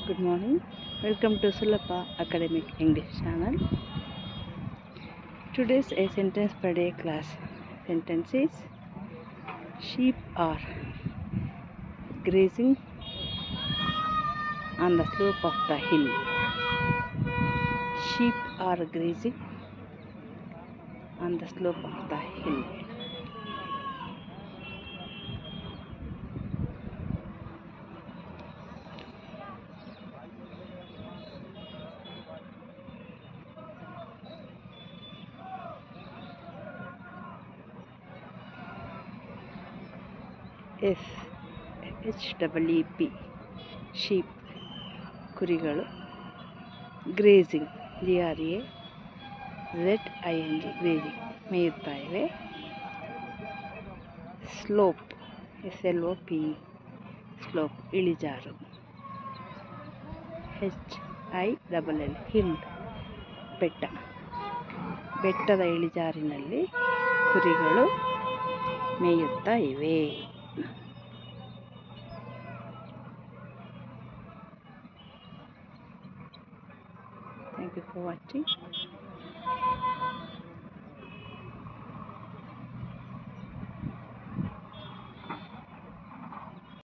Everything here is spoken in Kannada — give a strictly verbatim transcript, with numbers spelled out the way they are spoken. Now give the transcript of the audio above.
Good morning. Welcome to Sulapa Academic English channel. Today's a sentence per day class. Sentence is: sheep are grazing on the slope of the hill. Sheep are grazing on the slope of the hill. S H E E P sheep ಕುರಿಗಳು. Grazing G R A Z I N G grazing ಮೇಯುತ್ತಾ ಇವೆ. Slope S L O P slope ಇಳಿಜಾರು. H I double L hill ಬೆಟ್ಟ. ಬೆಟ್ಟದ ಇಳಿಜಾರಿನಲ್ಲಿ ಕುರಿಗಳು ಮೇಯುತ್ತಾ ಇವೆ. Thank you for watching.